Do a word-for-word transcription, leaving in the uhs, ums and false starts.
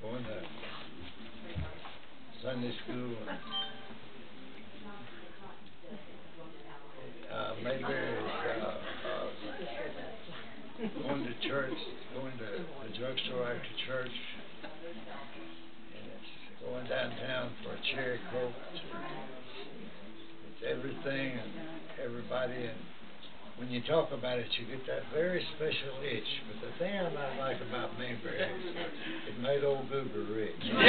going to Sunday school, and uh, Mayberry is uh, uh, going to church, going to the drugstore after church, and it's going downtown for a cherry coke. It's everything and everybody, and when you talk about it, you get that very special itch. But the thing I might like about Mayberry is it made old Goober rich.